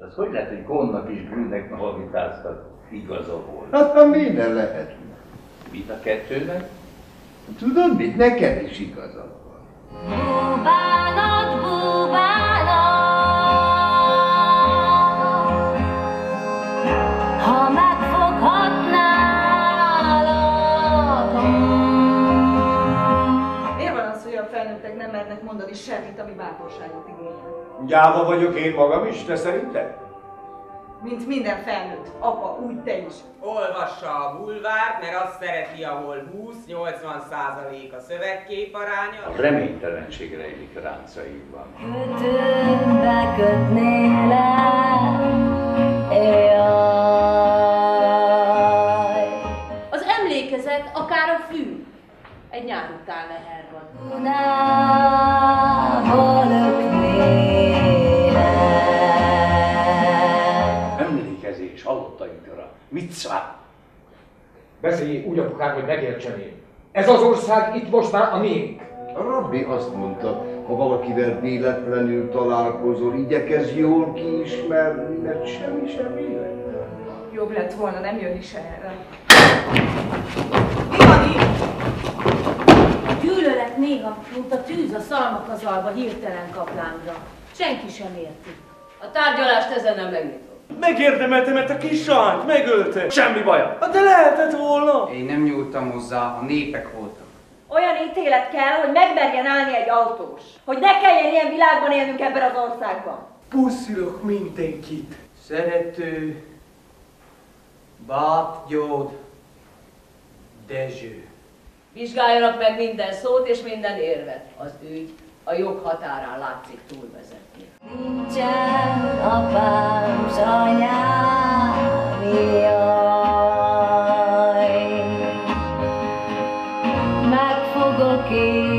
Az hogy lehet, hogy Gondnak és Grünnek nahavitáztak igaza volt? Hát minden lehet. Mit a kettőnek? Tudod mit? Neked is igazad van. Búbánat, búbánat, ha megfoghatnálak. Miért van az, hogy a felnőttek nem mernek mondani semmit, ami bátorságot igényel? Gyáva vagyok én magam is, te szerinted? Mint minden felnőtt. Apa, úgy te is. Olvassa a bulvárt, mert azt szereti, ahol 20-80% a szövegkép aránya. A reménytelenség rejlik ráncaiban. Kötőbe kötnélek, jaj. Az emlékezet akár a fű, egy nyár után lehervad. Dunába löknélek. Emlékezés halottainkra. Mitzvá! Beszélj úgy, apukám, hogy megértsem én. Ez az ország itt most már a miénk. A rabbi azt mondta, ha valakivel véletlenül találkozol, igyekezz jól kiismerni, mert semmi sem véletlen. Jobb lett volna nem jönni se erre. Mi van itt? A gyűlölet néha, mint a tűz a szalmakazalba hirtelen kaplámra. Senki sem érti. A tárgyalást ezen nem megnyitom. Megérdemelte, mert a kis sanyt megölte. Semmi baja. De lehetett volna. Én nem nyúltam hozzá, a népek voltak. Olyan ítélet kell, hogy megmerjen állni egy autós. Hogy ne kelljen ilyen világban élnünk ebben az országban. Puszilok mindenkit. Szerető, Bábgyód, Dezső. Vizsgáljanak meg minden szót és minden érvet. Az ügy a jog határán látszik túlvezetni. Nincsen apám, s anyám, jaj. Meg fogok én